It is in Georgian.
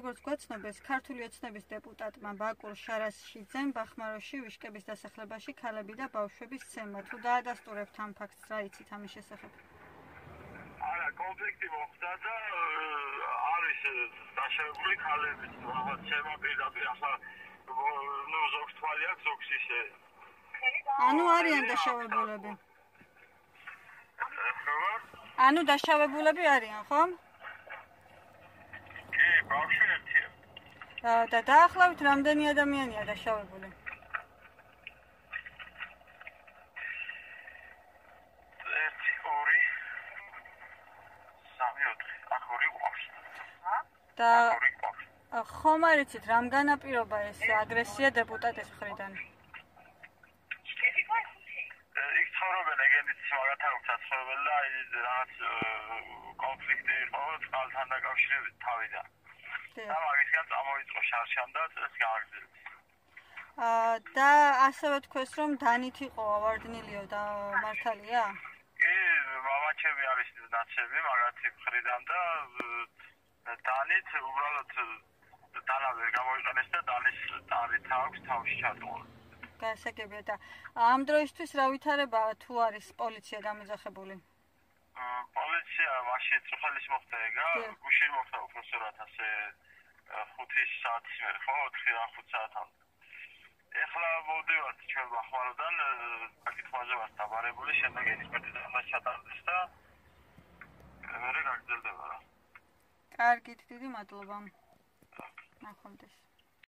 როგორც გვაცნობს, ქართული ოცნების დეპუტატმა ბაკურ შარაშიძემ ბახმაროში ვიშკების დასახლებაში ქალები და ბავშვები სცემა. თუ დაადასტურებთ ამ ფაქტს, რა იცით ამის შესახებ? არა, კონფლიქტი მოხდა და არის დაშავებული ქალების რაღაც სცემა პირდაპირ ახლა ზოგს თვალი აქვს, ზოგს ისე. ანუ არიან დაშავებულები. ანუ დაშავებულები არიან, ხო? კი, ბავშვი ერთია. და დაახლოებით რამდენი ადამიანია დაშავებული? ერთი, ორი, სამი, ოთხი, აქ ორი გვყავს. და ხომ არ იცით, რამ განაპირობა ეს აგრესია დეპუტატის მხრიდან? იქ ცხოვრობენ ეგენიც მაგათა აქვს საცხოვრებელი და რაღაც კონფლიქტი იყო წყალთან დაკავშირებით თავიდან. და მაგისგან წამოიწყო შარშან და ეს გააგრძელეს. და ასევე თქვეს, რომ დანით იყო ავარდნილიო და მართალია? კი, მამაჩები არის ნაცები მაგათი მხრიდან და დანით უბრალოდ დანა ვერ გამოიყენეს და დანის ტარით აქვს თავში ჩატოვა. გასაგებია და ამ დროისთვის რა ვითარებაა თუ არის პოლიცია დამეძახებული? პოლიცია მაშინ წუხალის მოხდა ეგა, გუშინ მოხდა უბრალოდ ასე 5 საათის მერე, ხო 4-5 საათამდე. ეხლა მოვდივართ ჩვენ ბახმაროდან, საკითხებზე ვართ დაბარებული, შემდეგ ექსპერტიზა ჩატარდეს და მერე გაგრძელდება რა. კარგით, დიდი მადლობა. ნახვამდის.